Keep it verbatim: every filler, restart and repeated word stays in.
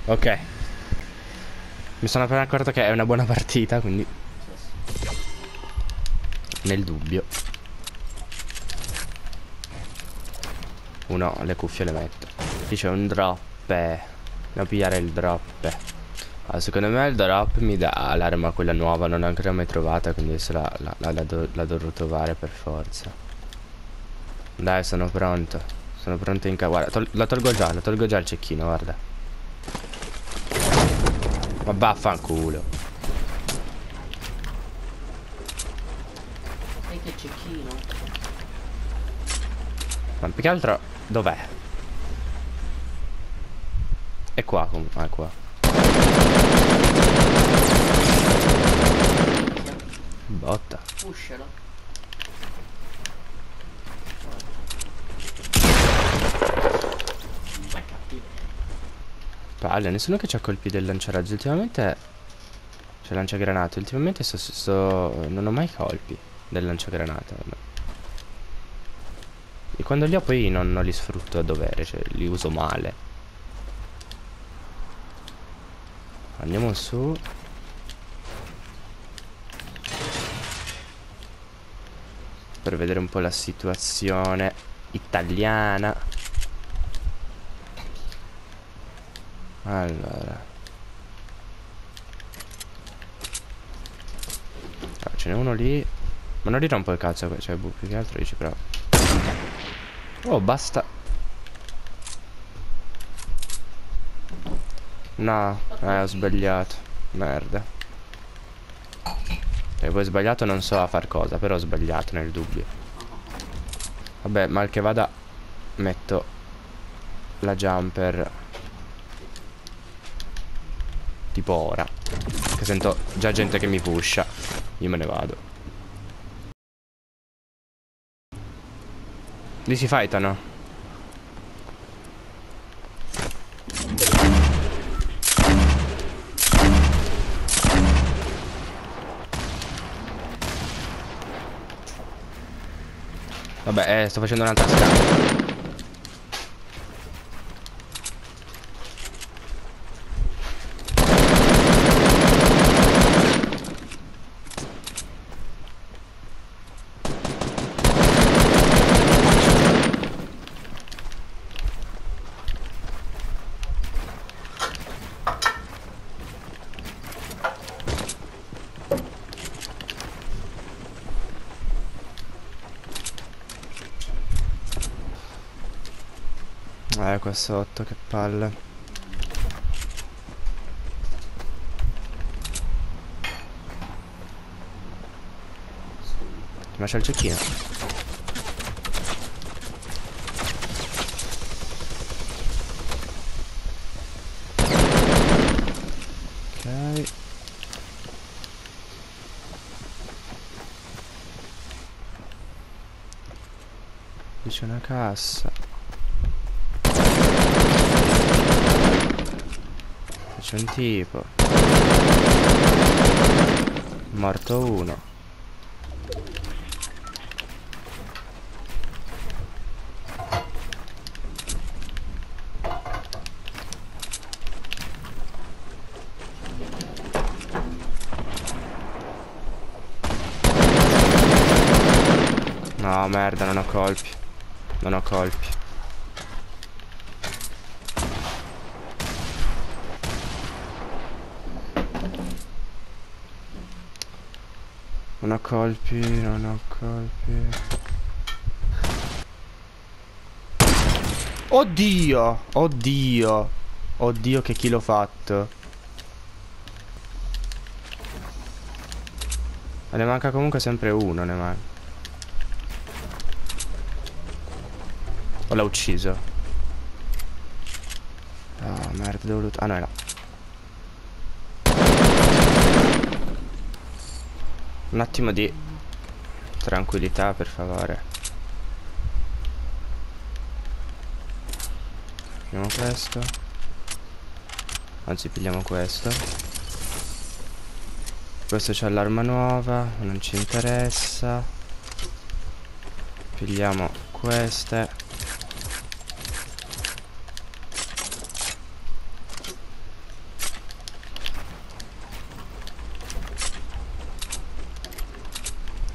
Ok. Mi sono appena accorto che è una buona partita, quindi nel dubbio uno le cuffie le mette. Qui c'è un drop. Devo pigliare il drop. Ah, secondo me il drop mi dà l'arma quella nuova. Non l'ho ancora mai trovata, quindi adesso la, la, la, la, do, la dovrò trovare per forza. Dai, sono pronto. Sono pronto in ca... Guarda, tol la tolgo già, la tolgo già il cecchino, guarda. Ma vaffanculo. E che cecchino? Ma più che altro, dov'è? È qua comunque, ah, è qua. Botta. Pushalo. Ma cattivo. Palle, nessuno che c'ha colpi del lanciarazzi. Ultimamente c'è lanciagranate. Ultimamente sto, sto... non ho mai colpi del lanciagranate. No. E quando li ho poi non, non li sfrutto a dovere, cioè li uso male. Andiamo su. Per vedere un po' la situazione italiana. Allora, ah, ce n'è uno lì. Ma non gli rompo il cazzo, cioè boh, più che altro dici però. Oh, basta. No, eh, ho sbagliato. Merda. E poi ho sbagliato non so a far cosa, però ho sbagliato nel dubbio. Vabbè, mal che vada metto la jumper tipo ora, che sento già gente che mi pusha. Io me ne vado. Lì si fightano. Vabbè, eh, sto facendo un'altra scala. Eh, qua sotto, che palle. Ma c'è il cecchino. Ok. Qui c'è una cassa. C'è un tipo. Morto uno. No, merda, non ho colpi. Non ho colpi. Non ho colpi, non ho colpi. Oddio! Oddio! Oddio che chi l'ho fatto. Ma ne manca comunque sempre uno, ne manca. O l'ha ucciso? Ah, merda, devo loot. Ah, no, è là. Un attimo di tranquillità, per favore. Pigliamo questo. Anzi, pigliamo questo. Questo c'ha l'arma nuova, non ci interessa. Pigliamo queste.